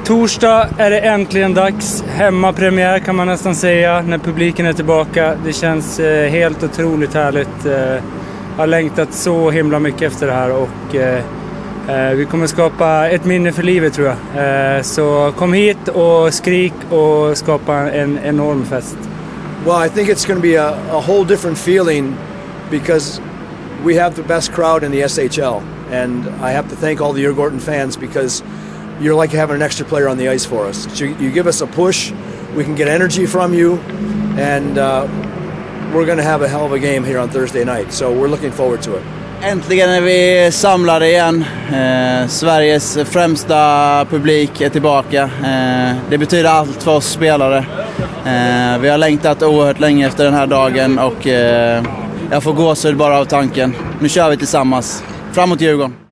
Torsdag är det äntligen dags. Hemmapremiär kan man nästan säga när publiken är tillbaka. Det känns helt otroligt härligt. Jag har längtat så himla mycket efter det här och vi kommer skapa ett minne för livet tror jag. Så kom hit och skrik och skapa en enorm fest. Well, I think it's going to be a whole different feeling because we have the best crowd in the SHL. And I have to thank all the Djurgården fans because you're like having an extra player on the ice for us. So you give us a push, we can get energy from you, and we're going to have a hell of a game here on Thursday night. So we're looking forward to it. Äntligen är vi samlade igen. Sveriges främsta publik är tillbaka. Det betyder allt för oss spelare. Vi har längtat oerhört länge efter den här dagen och jag får gåshud bara av tanken. Nu kör vi tillsammans. Framåt Djurgården!